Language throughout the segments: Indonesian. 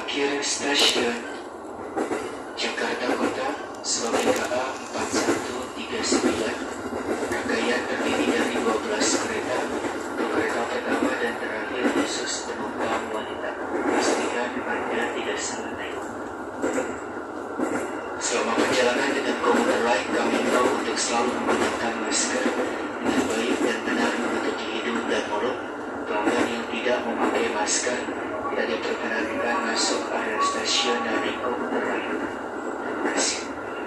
Akhir stasiun Jakarta Kota Swabi KA 4139. Rangkaian terdiri dari 12 kereta. Untuk kereta pertama dan terakhir khusus penumpang wanita. Pastikan Anda tidak salah naik. Selama perjalanan dengan komuter lain, kami himbau untuk selalu menggunakan masker dengan baik dan benar menutupi hidung dan mulut. Pelanggan yang tidak memakai masker tidak diperkenankan masuk area stasiun dari komuter lain. Terima kasih.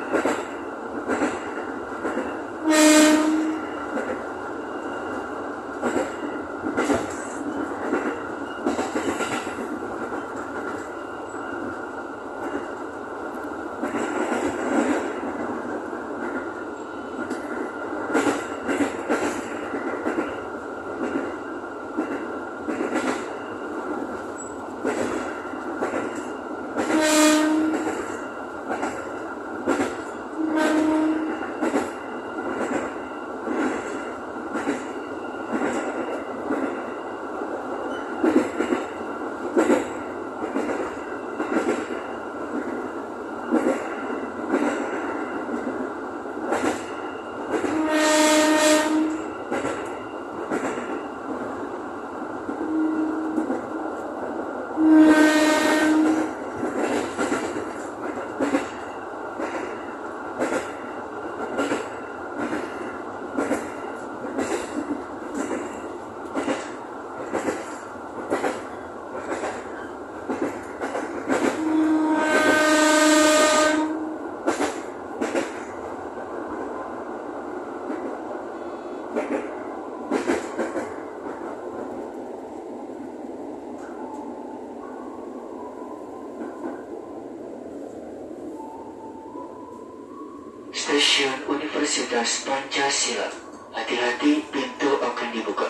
Stasiun Universitas Pancasila. Hati-hati, pintu akan dibuka.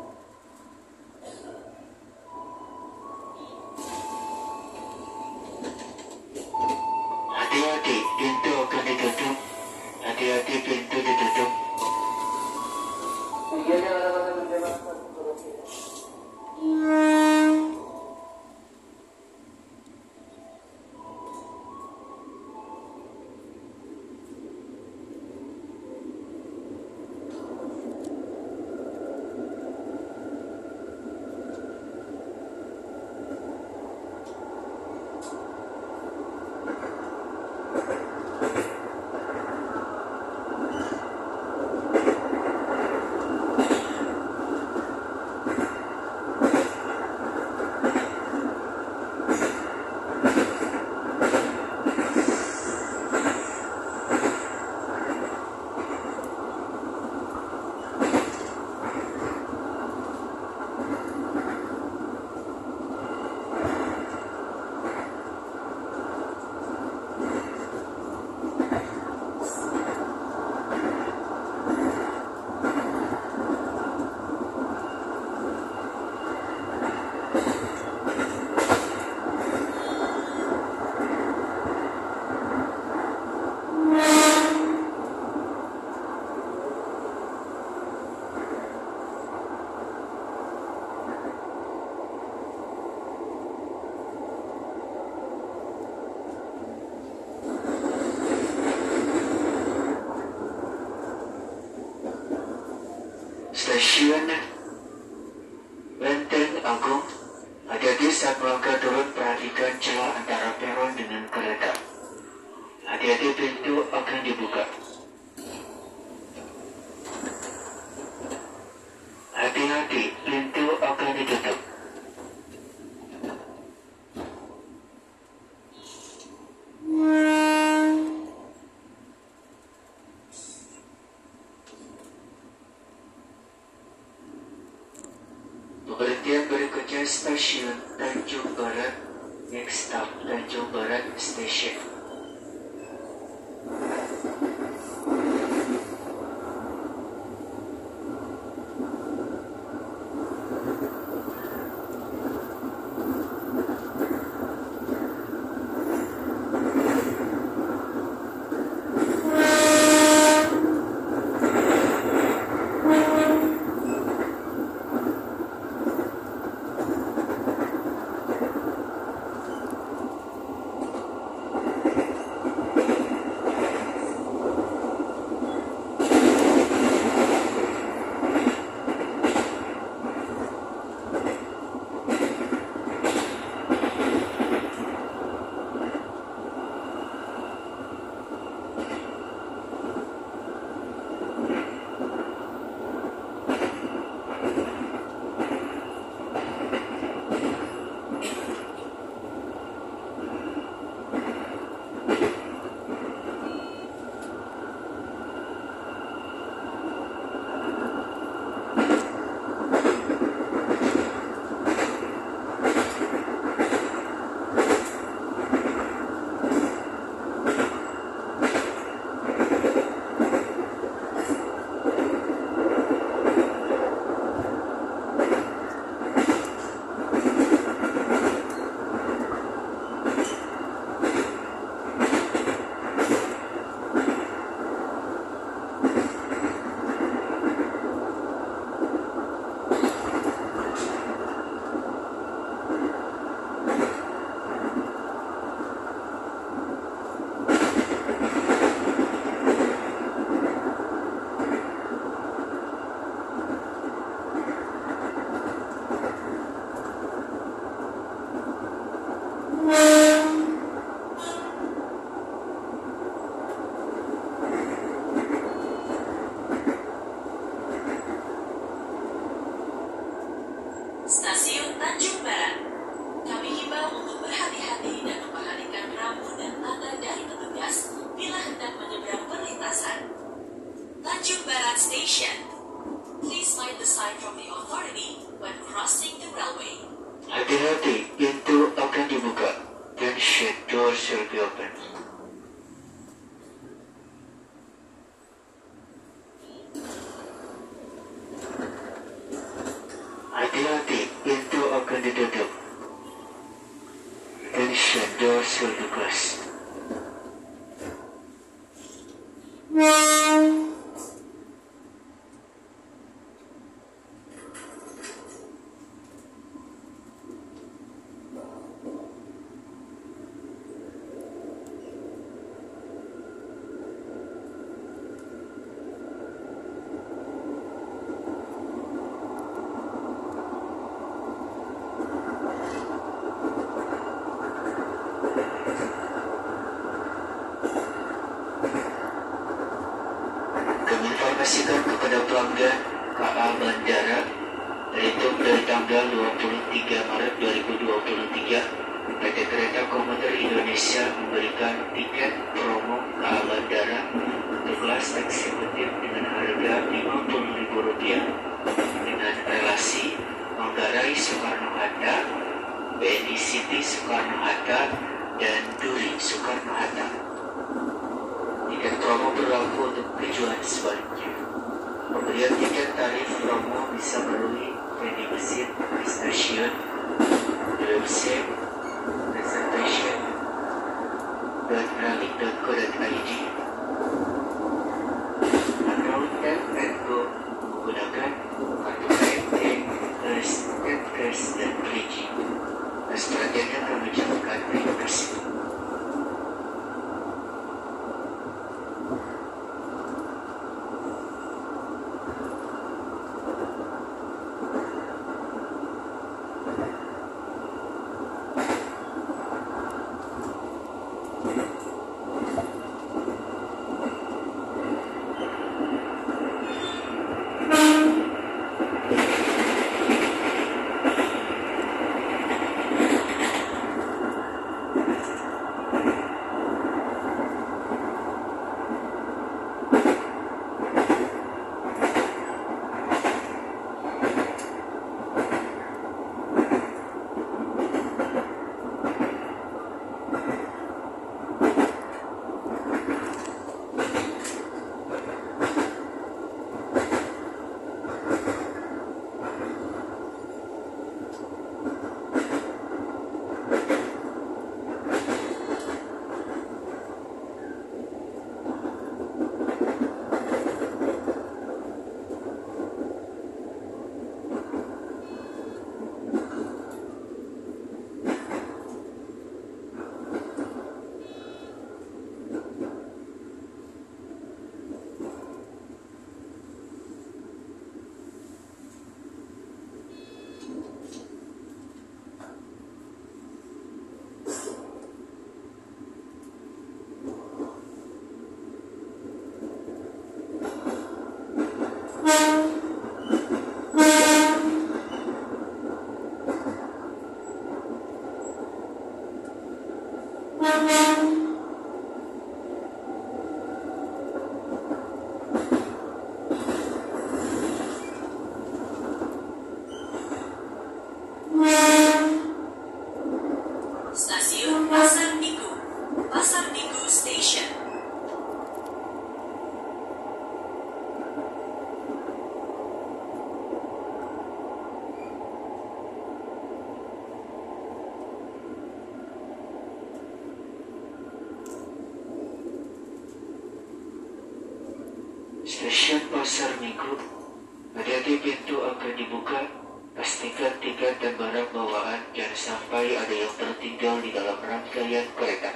Hati-hati, pintu akan ditutup. Hati-hati, pintu ditutup. Stasiun Lenteng Agung. Hati-hati saat melangkah turun, perhatikan celah antara peron dengan kereta. Hati-hati, pintu akan dibuka. Hati-hati, pintu akan ditutup. Pemberhentian berikutnya stasiun Tanjung Barat. Next stop Tanjung Barat Station. station. Please mind the sign from the authority when crossing the railway. Hati-hati, pintu akan dibuka dan shed doors will be open. Hati-hati, pintu akan ditutup dan shed doors will be closed. Informasikan kepada pelanggan KA Bandara terhitung dari tanggal 23 Maret 2023 PT Kereta Komuter Indonesia memberikan tiket promo KA Bandara untuk kelas eksekutif dengan harga Rp50.000 dengan relasi Manggarai Soekarno-Hatta, BNI City Soekarno-Hatta, dan Duri Soekarno-Hatta. Tiket promo berlaku untuk tujuan sebaliknya. Pembelian tiket tarif promo bisa melalui vending machine di stasiun, di website reservation.rally.co.id atau tap and go menggunakan kartu KMT, Cash, dan Bridge. Atas perhatiannya kami ucapkan terima kasih. Stasiun Pasar Minggu, Pasar Minggu Station. Stasiun Pasar Minggu, hati-hati pintu akan dibuka. Pastikan tiket dan barang bawaan jangan sampai ada yang tertinggal di dalam rangkaian kereta.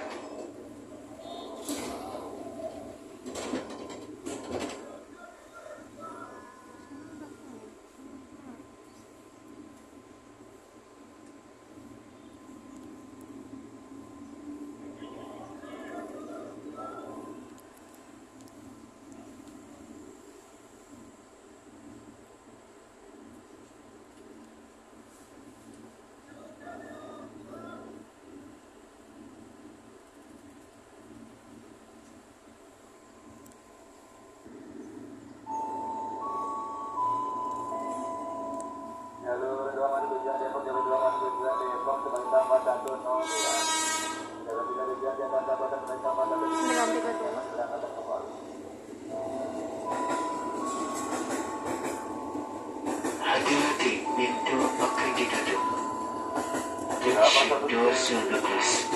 2019.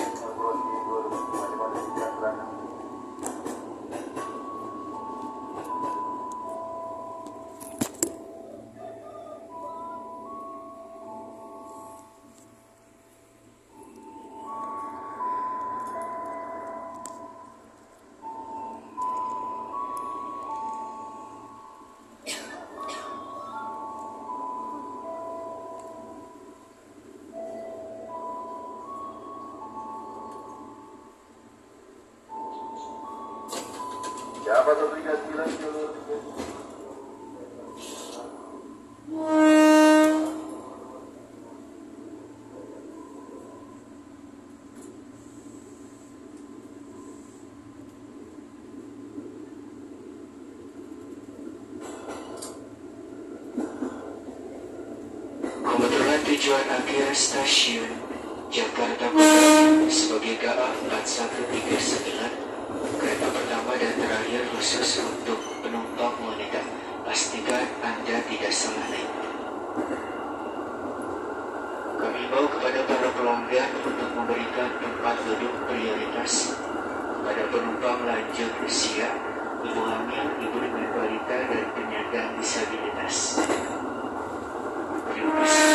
Dapat aplikasikan jalur Kebetulan tujuan akhir stasiun Jakarta Kota sebagai KA 4139, kereta pertama dan terakhir khusus untuk penumpang wanita. Pastikan Anda tidak salah naik. Kami himbau kepada para pelanggan untuk memberikan tempat duduk prioritas pada penumpang lanjut usia, ibu hamil, ibu dengan balita, dan penyandang disabilitas. Terima kasih.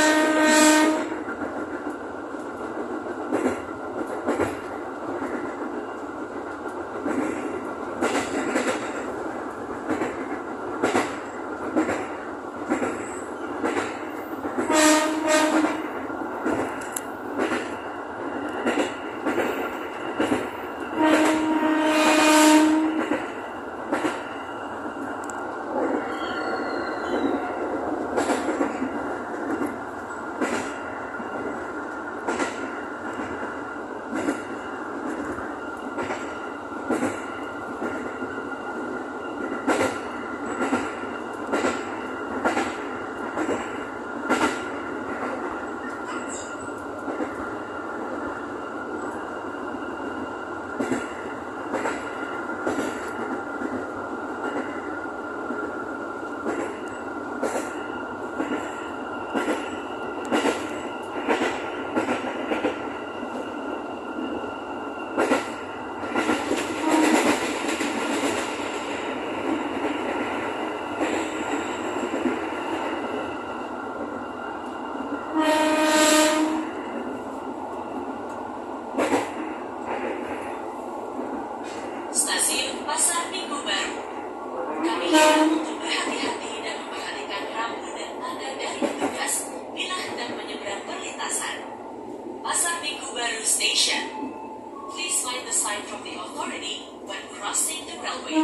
Stasiun Pasar Minggu Baru. Kami himbau untuk berhati-hati dan memperhatikan rambu dan tanda dari petugas bila hendak menyeberang perlintasan. Pasar Minggu Baru Station. Please mind the sign from the authority when crossing the railway.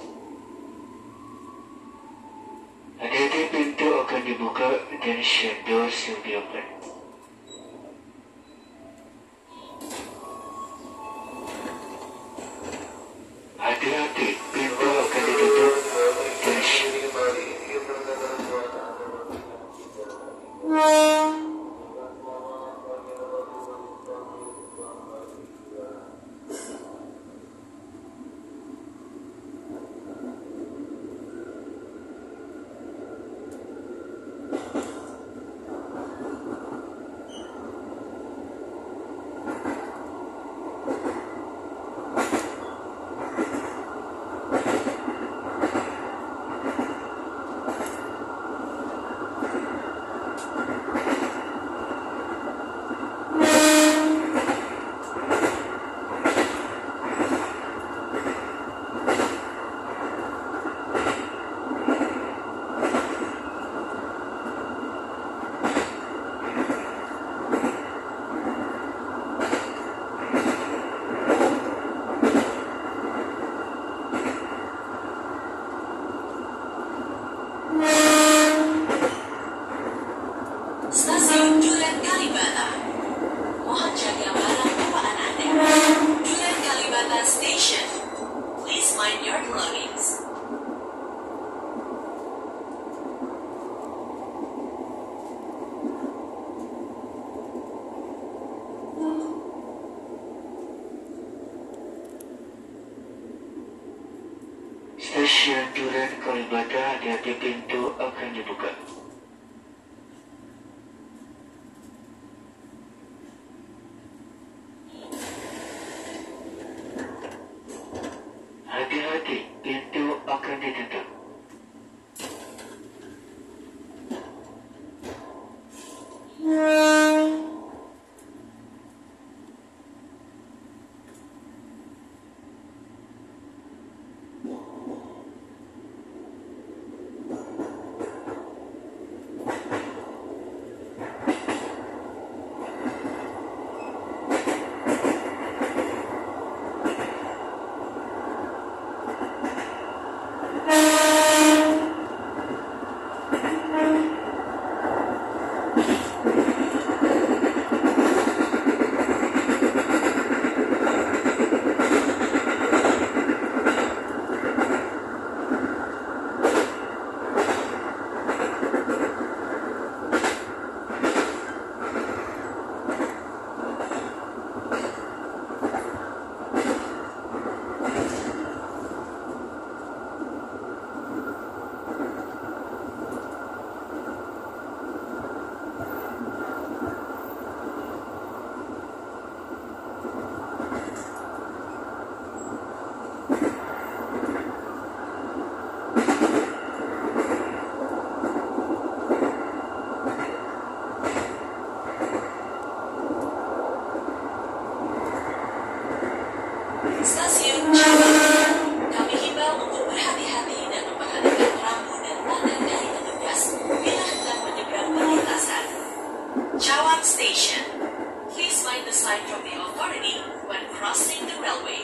Hati-hati, pintu akan dibuka dan doors will be open. Hati-hati, pintu akan ditutup dan Stasiun Duren Kalibata. Mohon jaga barang bawaan Anda. Duren Kalibata Station. Please mind your belongings. Stasiun Duren Kalibata, hati-hati, pintu akan dibuka. akan ditutup. Stasiun Cawang. Kami himbau untuk berhati-hati dan memperhatikan rambu dan tanda dari petugas bila hendak menyeberang perlintasan. Cawang Station. Please mind the sign from the authority when crossing the railway.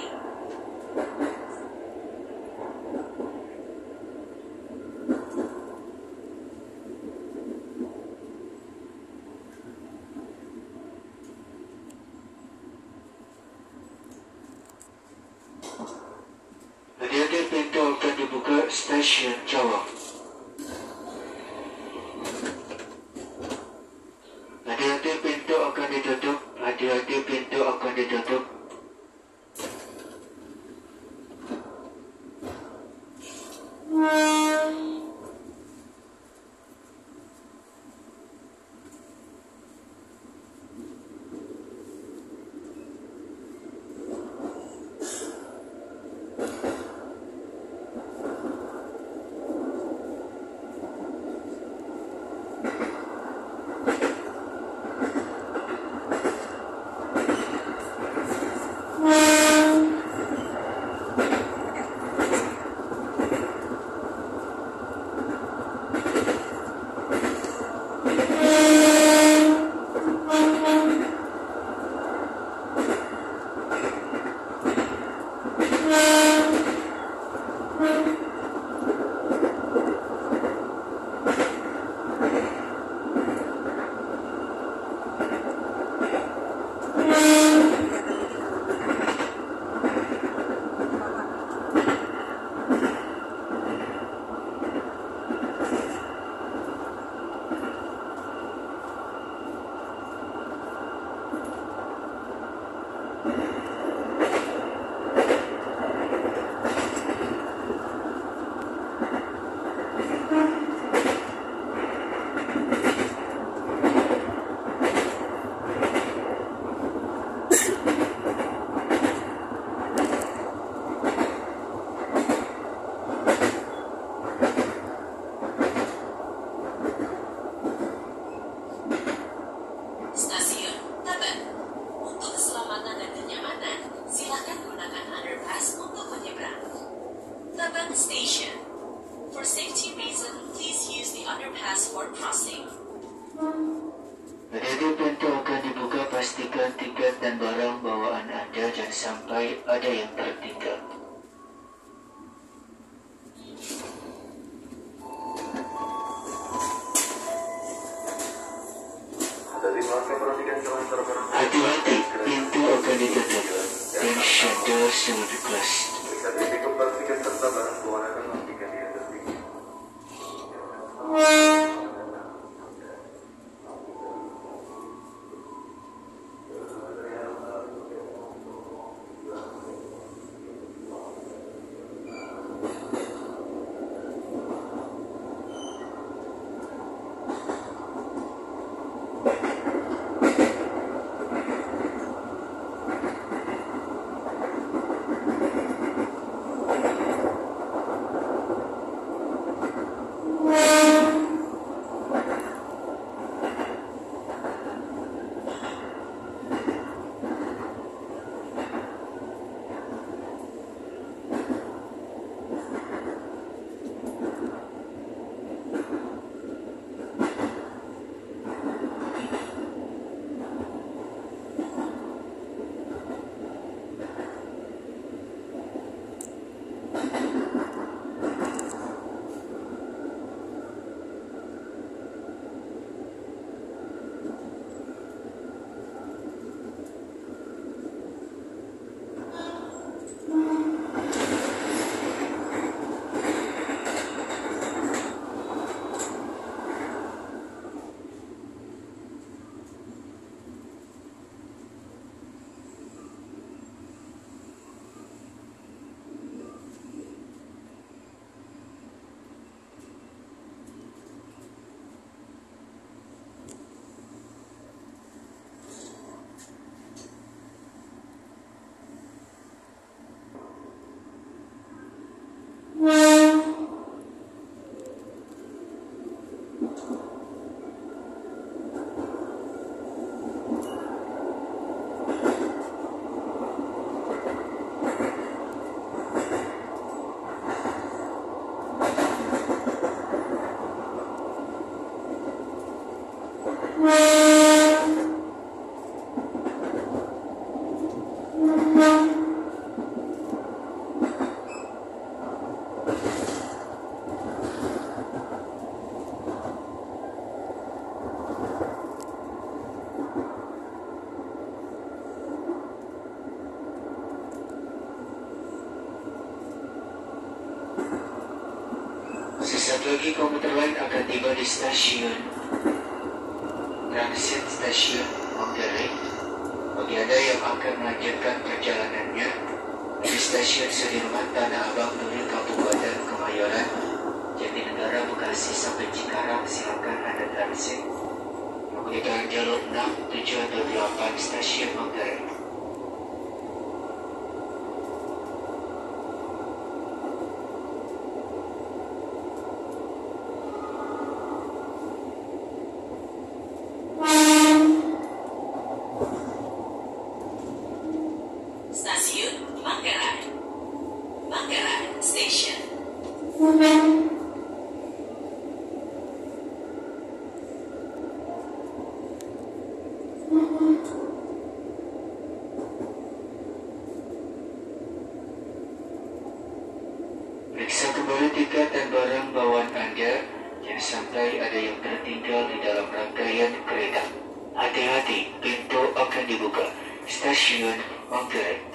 Hati-hati, pintu akan dibuka stasiun Cawang. Hati-hati, pintu akan ditutup. Hati-hati, pintu akan ditutup. Stasiun Tebet. Untuk keselamatan dan kenyamanan, silakan gunakan underpass untuk menyeberang. Tebet Station. For safety reason, please use the underpass for crossing. Hati-hati, pintu akan dibuka. Pastikan tiket dan barang bawaan Anda jangan sampai ada yang tertinggal. Dari masa perhatikan jalan terbaru. Hati-hati, pintu akan ditutup dan shutters will be closed. Bisa ditutup tiket serta barang bawaan akan mematikan di atas tinggi. Sesaat lagi komuter lain akan tiba di stasiun transit stasiun Manggarai. Bagi Anda yang akan melanjutkan perjalanannya di stasiun Sudirman, Tanah Abang, Duri, Kabupaten Kemayoran, Jatinegara, Bekasi sampai Cikarang, silakan Anda transit menggunakan jalur 6, 7 atau 8 stasiun Manggarai. Stasiun Manggarai. Manggarai Station. Periksa kembali tiket dan barang bawaan Anda. Jangan sampai ada yang tertinggal di dalam rangkaian kereta. Hati-hati, pintu akan dibuka. Stasiun Manggarai.